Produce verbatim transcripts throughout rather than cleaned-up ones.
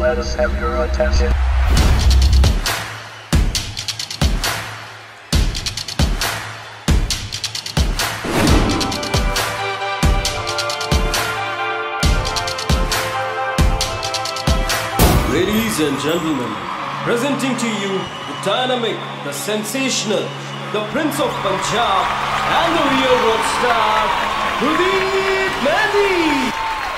let us have your attention. Ladies and gentlemen, presenting to you the dynamic, the sensational, the Prince of Punjab and the real rock star, Kuldeep Mehndi.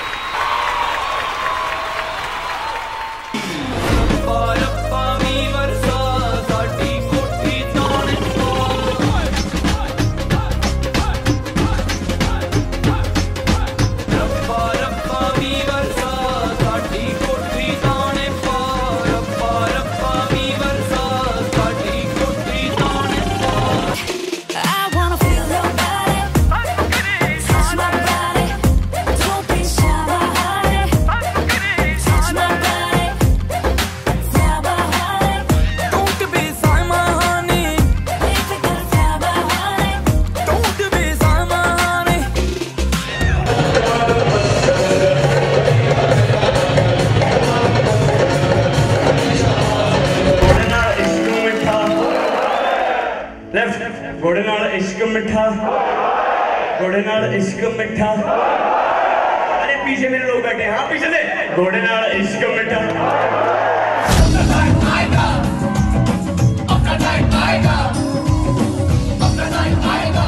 घोड़े नाल इश्क मिठा, घोड़े नाल इश्क मिठा। अरे पीछे मेरे लोग बैठे हैं, हाँ पीछे से घोड़े नाल इश्क मिठा। अपना टाइम आएगा, अपना टाइम आएगा, अपना टाइम आएगा।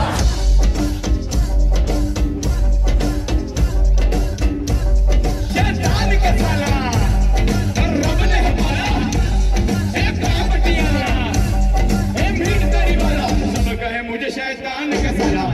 शैतान का साला और रब ने हमारा एक कापटिया ए मीट तेरी वाला सब कहे मुझे शैतान का साला।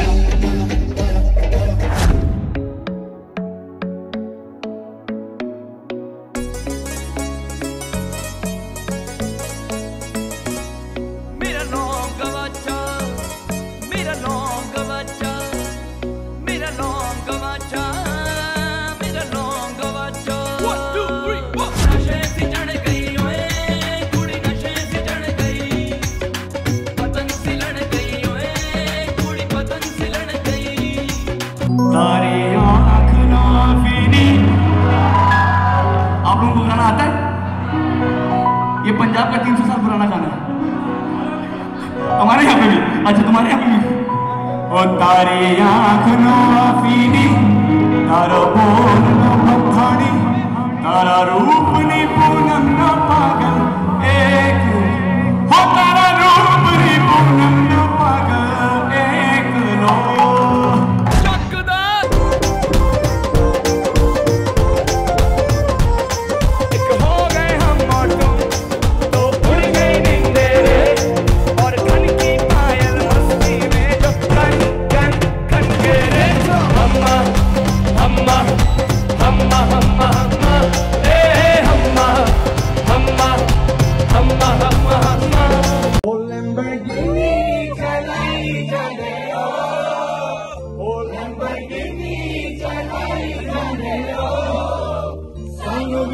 आप लोगों को गाना आता है? ये पंजाब का तीन सौ साल पुराना गाना है, हमारे यहाँ पे भी। अच्छा तुम्हारे यहाँ पे भी? ओ तारी आँख नो आफीनी, तारा बोल नो मखानी, तारा रूप नी पूनम नो पागल एक, हो तारा रूप नी पूनम नो पागल एक लो।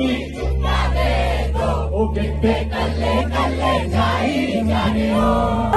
Okay, kale kale jai jane o।